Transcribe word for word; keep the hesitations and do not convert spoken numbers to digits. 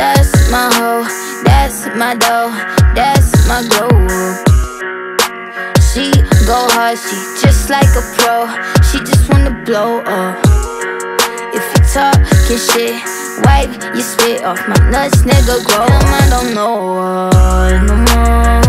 That's my hoe, that's my dough, that's my glow. She go hard, she just like a pro. She just wanna blow up. If you talkin' shit, wipe your spit off my nuts, nigga, grow. I don't know her no more.